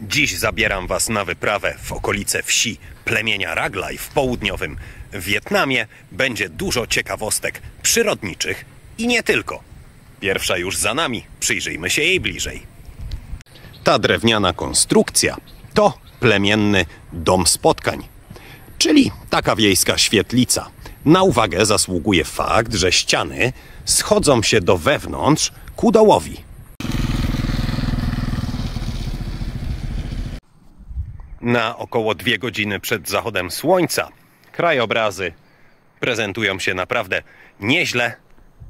Dziś zabieram Was na wyprawę w okolice wsi plemienia Raglaj w południowym Wietnamie. Będzie dużo ciekawostek przyrodniczych i nie tylko. Pierwsza już za nami, przyjrzyjmy się jej bliżej. Ta drewniana konstrukcja to plemienny dom spotkań, czyli taka wiejska świetlica. Na uwagę zasługuje fakt, że ściany schodzą się do wewnątrz ku dołowi. Na około 2 godziny przed zachodem słońca krajobrazy prezentują się naprawdę nieźle.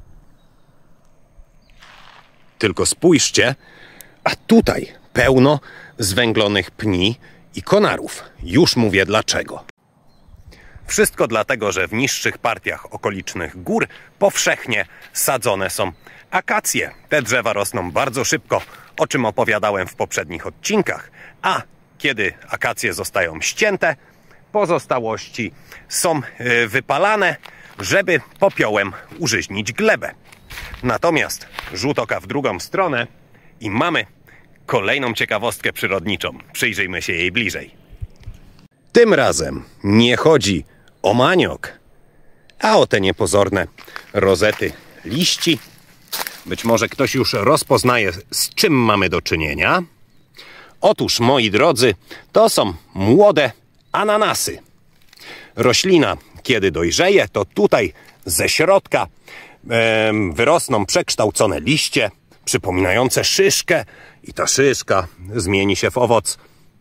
Tylko spójrzcie, a tutaj pełno zwęglonych pni i konarów. Już mówię dlaczego. Wszystko dlatego, że w niższych partiach okolicznych gór powszechnie sadzone są akacje. Te drzewa rosną bardzo szybko, o czym opowiadałem w poprzednich odcinkach, a kiedy akacje zostają ścięte, pozostałości są wypalane, żeby popiołem użyźnić glebę. Natomiast rzut oka w drugą stronę i mamy kolejną ciekawostkę przyrodniczą. Przyjrzyjmy się jej bliżej. Tym razem nie chodzi o maniok, a o te niepozorne rozety liści. Być może ktoś już rozpoznaje, z czym mamy do czynienia. Otóż, moi drodzy, to są młode ananasy. Roślina, kiedy dojrzeje, to tutaj ze środka wyrosną przekształcone liście, przypominające szyszkę, i ta szyszka zmieni się w owoc.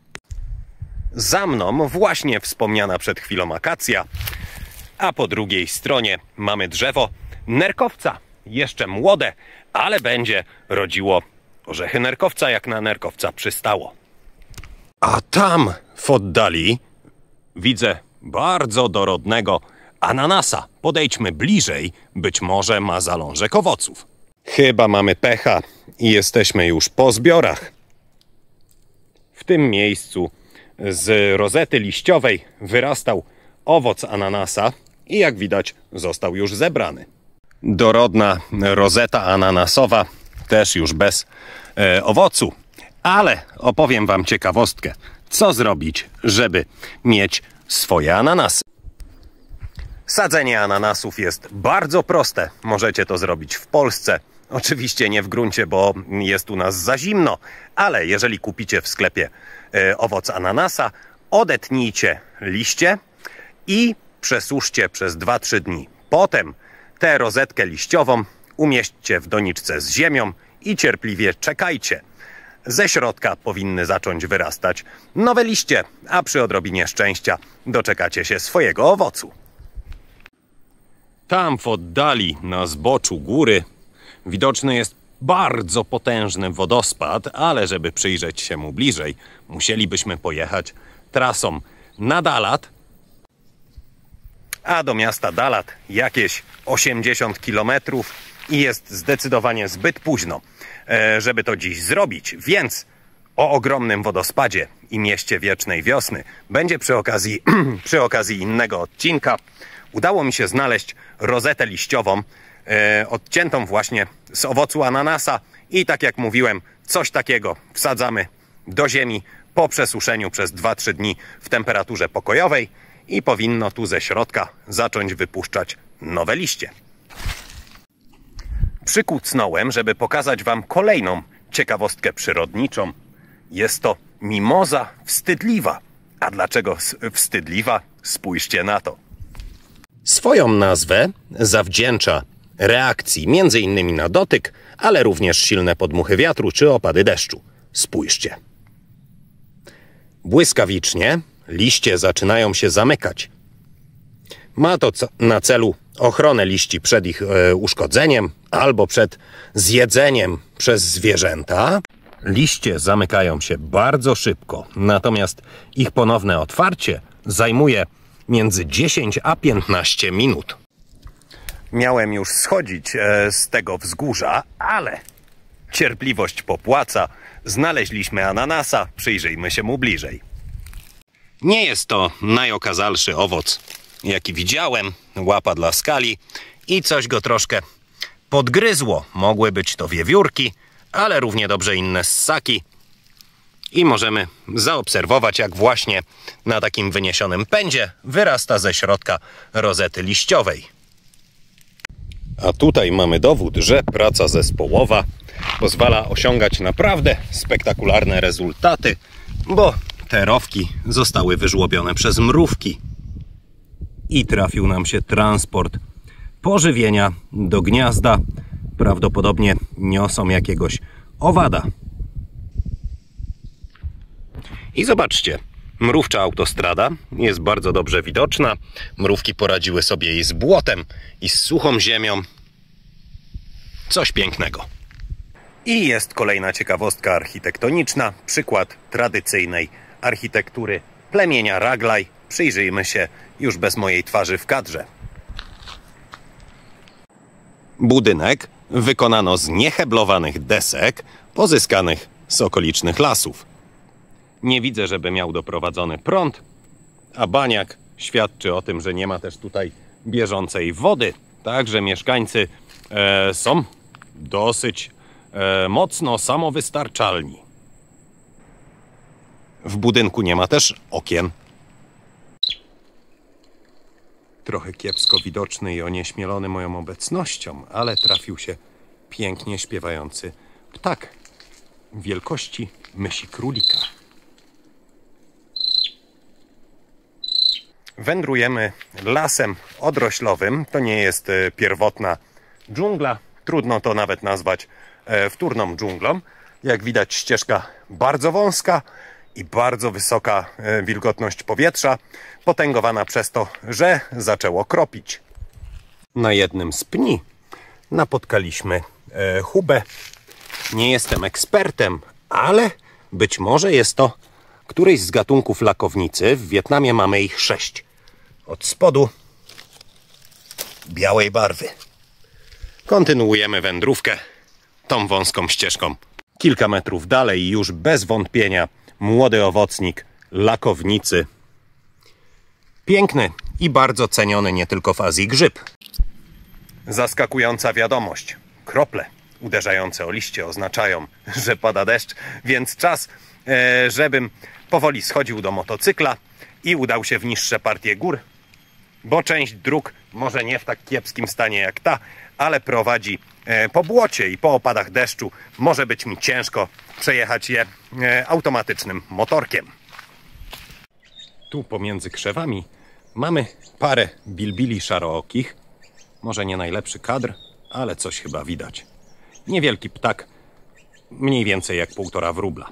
Za mną właśnie wspomniana przed chwilą akacja, a po drugiej stronie mamy drzewo nerkowca. Jeszcze młode, ale będzie rodziło orzechy nerkowca, jak na nerkowca przystało. A tam w oddali widzę bardzo dorodnego ananasa. Podejdźmy bliżej, być może ma zalążek owoców. Chyba mamy pecha i jesteśmy już po zbiorach. W tym miejscu z rozety liściowej wyrastał owoc ananasa i jak widać został już zebrany. Dorodna rozeta ananasowa też już bez owocu, ale opowiem Wam ciekawostkę, co zrobić, żeby mieć swoje ananasy. Sadzenie ananasów jest bardzo proste. Możecie to zrobić w Polsce. Oczywiście nie w gruncie, bo jest u nas za zimno, ale jeżeli kupicie w sklepie owoc ananasa, odetnijcie liście i przesuszcie przez 2-3 dni. Potem tę rozetkę liściową umieśćcie w doniczce z ziemią i cierpliwie czekajcie. Ze środka powinny zacząć wyrastać nowe liście, a przy odrobinie szczęścia doczekacie się swojego owocu. Tam w oddali, na zboczu góry, widoczny jest bardzo potężny wodospad, ale żeby przyjrzeć się mu bliżej, musielibyśmy pojechać trasą na Dalat, a do miasta Dalat jakieś 80 km i jest zdecydowanie zbyt późno, żeby to dziś zrobić, więc o ogromnym wodospadzie i mieście wiecznej wiosny będzie przy okazji innego odcinka. Udało mi się znaleźć rozetę liściową, odciętą właśnie z owocu ananasa i tak jak mówiłem, coś takiego wsadzamy do ziemi po przesuszeniu przez 2-3 dni w temperaturze pokojowej i powinno tu ze środka zacząć wypuszczać nowe liście. Przykucnąłem, żeby pokazać Wam kolejną ciekawostkę przyrodniczą. Jest to mimoza wstydliwa. A dlaczego wstydliwa? Spójrzcie na to. Swoją nazwę zawdzięcza reakcji m.in. na dotyk, ale również silne podmuchy wiatru czy opady deszczu. Spójrzcie. Błyskawicznie liście zaczynają się zamykać. Ma to na celu ochronę liści przed ich uszkodzeniem albo przed zjedzeniem przez zwierzęta. Liście zamykają się bardzo szybko, natomiast ich ponowne otwarcie zajmuje między 10 a 15 minut. Miałem już schodzić z tego wzgórza, ale cierpliwość popłaca. Znaleźliśmy ananasa, przyjrzyjmy się mu bliżej. Nie jest to najokazalszy owoc, jaki widziałem. Łapa dla skali i coś go troszkę podgryzło. Mogły być to wiewiórki, ale równie dobrze inne ssaki. I możemy zaobserwować, jak właśnie na takim wyniesionym pędzie wyrasta ze środka rozety liściowej. A tutaj mamy dowód, że praca zespołowa pozwala osiągać naprawdę spektakularne rezultaty, bo te rowki zostały wyżłobione przez mrówki i trafił nam się transport pożywienia do gniazda. Prawdopodobnie niosą jakiegoś owada. I zobaczcie, mrówcza autostrada jest bardzo dobrze widoczna. Mrówki poradziły sobie i z błotem, i z suchą ziemią. Coś pięknego. I jest kolejna ciekawostka architektoniczna, przykład tradycyjnej architektury plemienia Raglaj. Przyjrzyjmy się już bez mojej twarzy w kadrze. Budynek wykonano z nieheblowanych desek pozyskanych z okolicznych lasów. Nie widzę, żeby miał doprowadzony prąd, a baniak świadczy o tym, że nie ma też tutaj bieżącej wody. Także mieszkańcy są dosyć mocno samowystarczalni. W budynku nie ma też okien. Trochę kiepsko widoczny i onieśmielony moją obecnością, ale trafił się pięknie śpiewający ptak wielkości mysi królika. Wędrujemy lasem odroślowym. To nie jest pierwotna dżungla. Trudno to nawet nazwać wtórną dżunglą. Jak widać, ścieżka bardzo wąska i bardzo wysoka wilgotność powietrza, potęgowana przez to, że zaczęło kropić. Na jednym z pni napotkaliśmy hubę. Nie jestem ekspertem, ale być może jest to któryś z gatunków lakownicy. W Wietnamie mamy ich 6. Od spodu białej barwy. Kontynuujemy wędrówkę tą wąską ścieżką. Kilka metrów dalej już bez wątpienia młody owocnik lakownicy. Piękny i bardzo ceniony nie tylko w Azji grzyb. Zaskakująca wiadomość. Krople uderzające o liście oznaczają, że pada deszcz, więc czas, żebym powoli schodził do motocykla i udał się w niższe partie gór, bo część dróg może nie w tak kiepskim stanie jak ta, ale prowadzi po błocie i po opadach deszczu może być mi ciężko przejechać je automatycznym motorkiem. Tu pomiędzy krzewami mamy parę bilbili szarookich. Może nie najlepszy kadr, ale coś chyba widać. Niewielki ptak, mniej więcej jak 1,5 wróbla.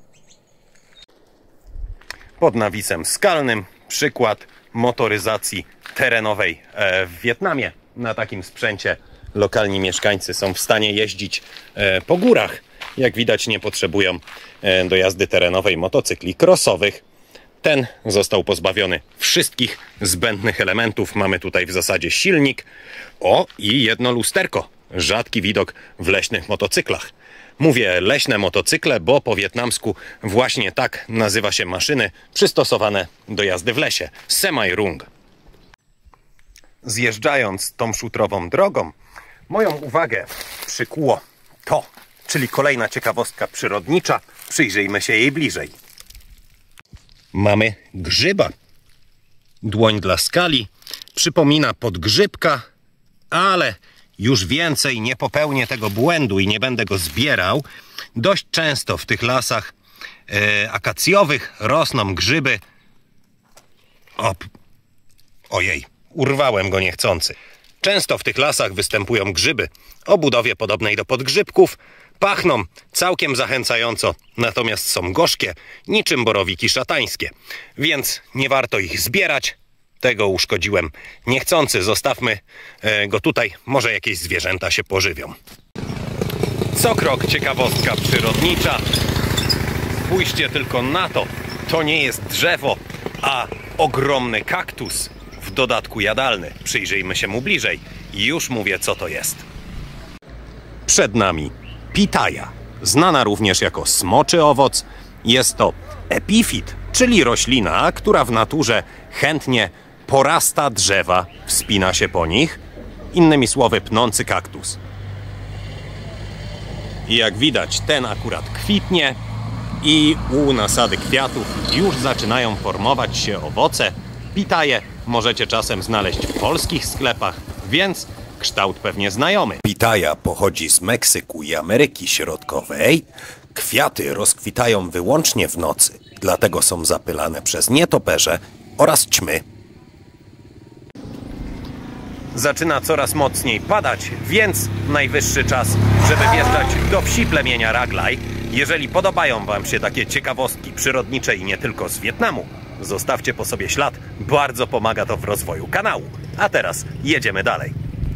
Pod nawisem skalnym przykład motoryzacji terenowej w Wietnamie. Na takim sprzęcie lokalni mieszkańcy są w stanie jeździć po górach. Jak widać, nie potrzebują do jazdy terenowej motocykli crossowych. Ten został pozbawiony wszystkich zbędnych elementów. Mamy tutaj w zasadzie silnik. O, i jedno lusterko. Rzadki widok w leśnych motocyklach. Mówię leśne motocykle, bo po wietnamsku właśnie tak nazywa się maszyny przystosowane do jazdy w lesie. Semai rung. Zjeżdżając tą szutrową drogą, moją uwagę przykuło to, czyli kolejna ciekawostka przyrodnicza. Przyjrzyjmy się jej bliżej. Mamy grzyba. Dłoń dla skali. Przypomina podgrzybka, ale już więcej nie popełnię tego błędu i nie będę go zbierał. Dość często w tych lasach akacjowych rosną grzyby. Ojej, urwałem go niechcący. Często w tych lasach występują grzyby o budowie podobnej do podgrzybków. Pachną całkiem zachęcająco, natomiast są gorzkie, niczym borowiki szatańskie. Więc nie warto ich zbierać. Tego uszkodziłem niechcący. Zostawmy go tutaj. Może jakieś zwierzęta się pożywią. Co krok ciekawostka przyrodnicza. Spójrzcie tylko na to. To nie jest drzewo, a ogromny kaktus. W dodatku jadalny. Przyjrzyjmy się mu bliżej. I już mówię, co to jest. Przed nami pitaja, znana również jako smoczy owoc. Jest to epifit, czyli roślina, która w naturze chętnie porasta drzewa, wspina się po nich. Innymi słowy, pnący kaktus. I jak widać, ten akurat kwitnie I u nasady kwiatów już zaczynają formować się owoce. Pitaje możecie czasem znaleźć w polskich sklepach, więc kształt pewnie znajomy. Pitaja pochodzi z Meksyku i Ameryki Środkowej. Kwiaty rozkwitają wyłącznie w nocy, dlatego są zapylane przez nietoperze oraz ćmy. Zaczyna coraz mocniej padać, więc najwyższy czas, żeby wjeżdżać do wsi plemienia Raglaj. Jeżeli podobają Wam się takie ciekawostki przyrodnicze i nie tylko z Wietnamu, zostawcie po sobie ślad, bardzo pomaga to w rozwoju kanału. A teraz jedziemy dalej.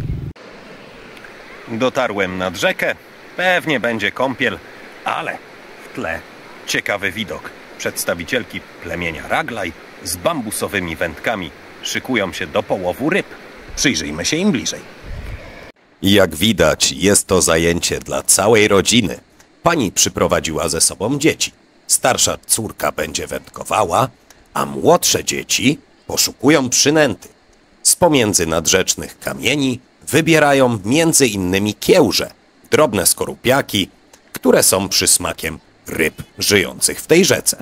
Dotarłem nad rzekę, pewnie będzie kąpiel, ale w tle ciekawy widok. Przedstawicielki plemienia Raglaj z bambusowymi wędkami szykują się do połowu ryb. Przyjrzyjmy się im bliżej. Jak widać, jest to zajęcie dla całej rodziny. Pani przyprowadziła ze sobą dzieci. Starsza córka będzie wędkowała, a młodsze dzieci poszukują przynęty. Z pomiędzy nadrzecznych kamieni wybierają między innymi kiełże, drobne skorupiaki, które są przysmakiem ryb żyjących w tej rzece.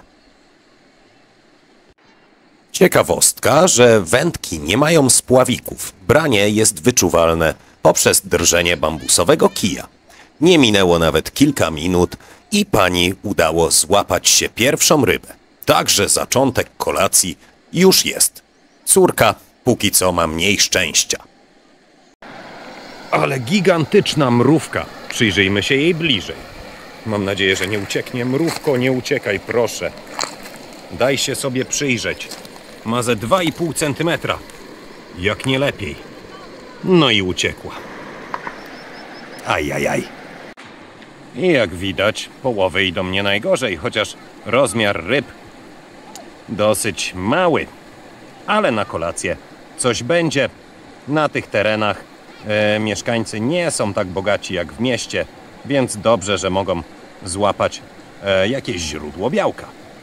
Ciekawostka, że wędki nie mają spławików. Branie jest wyczuwalne poprzez drżenie bambusowego kija. Nie minęło nawet kilka minut i pani udało złapać się pierwszą rybę. Także zaczątek kolacji już jest. Córka póki co ma mniej szczęścia. Ale gigantyczna mrówka. Przyjrzyjmy się jej bliżej. Mam nadzieję, że nie ucieknie. Mrówko, nie uciekaj, proszę. Daj się sobie przyjrzeć. Ma ze 2,5 cm. Jak nie lepiej. No i uciekła. Ajajaj. I jak widać, połowy idą nie najgorzej, chociaż rozmiar ryb dosyć mały. Ale na kolację coś będzie. Na tych terenach mieszkańcy nie są tak bogaci jak w mieście, więc dobrze, że mogą złapać jakieś źródło białka.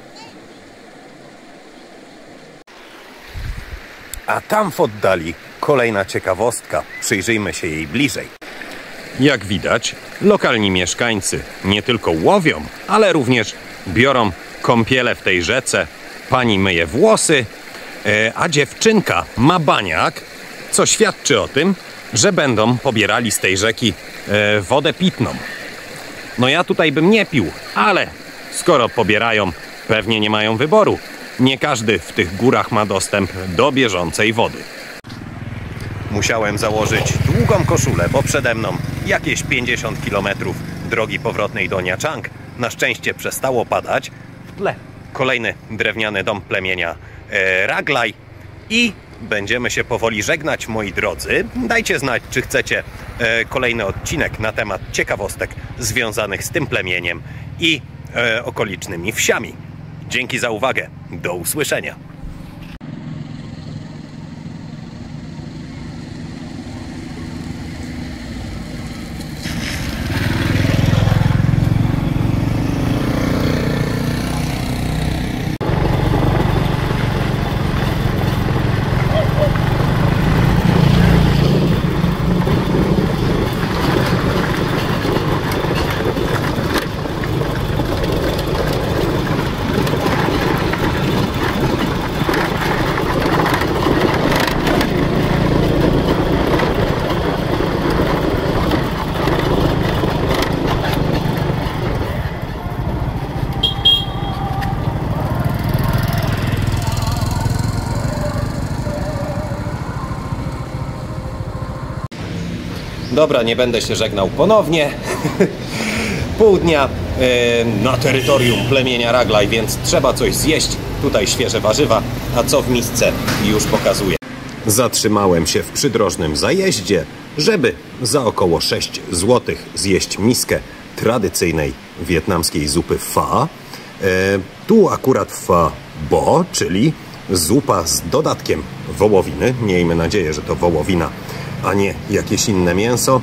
A tam w oddali kolejna ciekawostka. Przyjrzyjmy się jej bliżej. Jak widać, lokalni mieszkańcy nie tylko łowią, ale również biorą kąpiele w tej rzece. Pani myje włosy, a dziewczynka ma baniak, co świadczy o tym, że będą pobierali z tej rzeki wodę pitną. No ja tutaj bym nie pił, ale skoro pobierają, pewnie nie mają wyboru. Nie każdy w tych górach ma dostęp do bieżącej wody. Musiałem założyć długą koszulę, bo przede mną jakieś 50 km drogi powrotnej do Nha Trang. Na szczęście przestało padać. W tle kolejny drewniany dom plemienia Raglaj. I będziemy się powoli żegnać, moi drodzy. Dajcie znać, czy chcecie kolejny odcinek na temat ciekawostek związanych z tym plemieniem i okolicznymi wsiami. Dzięki za uwagę. Do usłyszenia. Dobra, nie będę się żegnał ponownie. Pół dnia na terytorium plemienia Raglaj, więc trzeba coś zjeść. Tutaj świeże warzywa, a co w misce już pokazuję. Zatrzymałem się w przydrożnym zajeździe, żeby za około 6 zł zjeść miskę tradycyjnej wietnamskiej zupy pho. Tu akurat pho bo, czyli zupa z dodatkiem wołowiny. Miejmy nadzieję, że to wołowina, a nie jakieś inne mięso.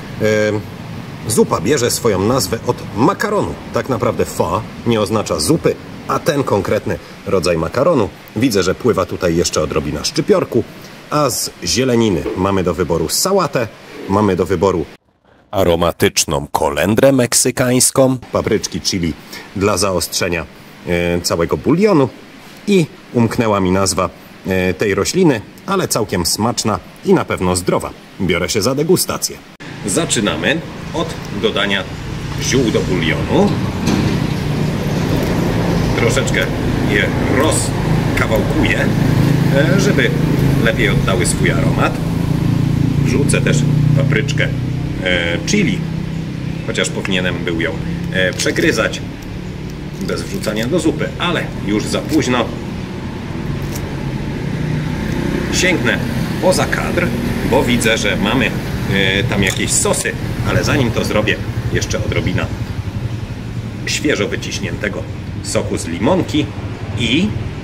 Zupa bierze swoją nazwę od makaronu. Tak naprawdę pho nie oznacza zupy, a ten konkretny rodzaj makaronu. Widzę, że pływa tutaj jeszcze odrobina szczypiorku, a z zieleniny mamy do wyboru sałatę, mamy do wyboru aromatyczną kolendrę meksykańską, papryczki chili dla zaostrzenia całego bulionu i umknęła mi nazwa tej rośliny, ale całkiem smaczna i na pewno zdrowa. Biorę się za degustację. Zaczynamy od dodania ziół do bulionu. Troszeczkę je rozkawałkuję, żeby lepiej oddały swój aromat. Wrzucę też papryczkę chili, chociaż powinienem był ją przegryzać bez wrzucania do zupy, ale już za późno. Sięgnę poza kadr, bo widzę, że mamy tam jakieś sosy, ale zanim to zrobię, jeszcze odrobina świeżo wyciśniętego soku z limonki i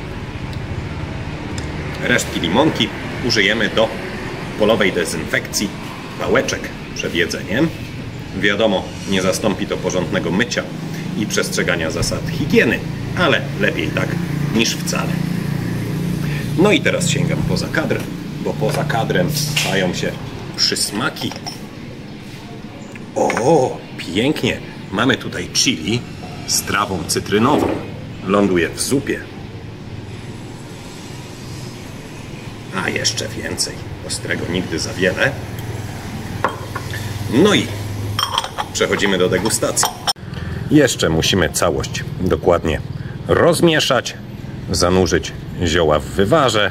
resztki limonki użyjemy do polowej dezynfekcji pałeczek przed jedzeniem. Wiadomo, nie zastąpi to porządnego mycia i przestrzegania zasad higieny, ale lepiej tak niż wcale. No i teraz sięgam poza kadr, bo poza kadrem stają się przysmaki. O, pięknie! Mamy tutaj chili z trawą cytrynową. Ląduje w zupie. A jeszcze więcej. Ostrego nigdy za wiele. No i przechodzimy do degustacji. Jeszcze musimy całość dokładnie rozmieszać, zanurzyć zioła w wywarze.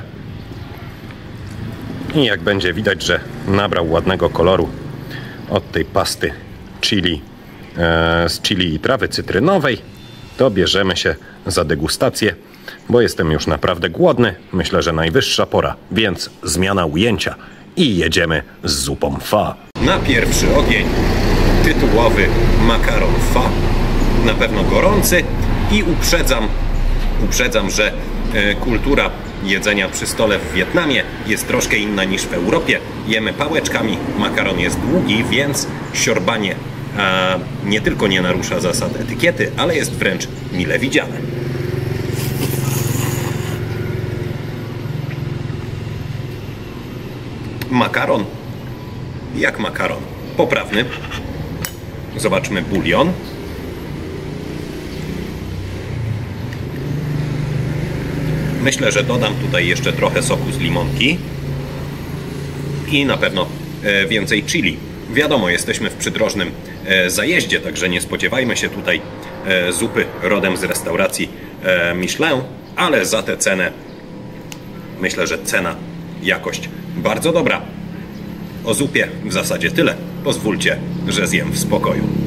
I jak będzie widać, że nabrał ładnego koloru od tej pasty chili, z chili i trawy cytrynowej, to bierzemy się za degustację, bo jestem już naprawdę głodny. Myślę, że najwyższa pora, więc zmiana ujęcia i jedziemy z zupą pho. Na pierwszy ogień tytułowy makaron pho, na pewno gorący i uprzedzam, że kultura jedzenia przy stole w Wietnamie jest troszkę inna niż w Europie. Jemy pałeczkami, makaron jest długi, więc siorbanie nie tylko nie narusza zasad etykiety, ale jest wręcz mile widziane. Makaron jak makaron, poprawny. Zobaczmy bulion. Myślę, że dodam tutaj jeszcze trochę soku z limonki i na pewno więcej chili. Wiadomo, jesteśmy w przydrożnym zajeździe, także nie spodziewajmy się tutaj zupy rodem z restauracji Michelin, ale za tę cenę myślę, że cena, jakość bardzo dobra. O zupie w zasadzie tyle. Pozwólcie, że zjem w spokoju.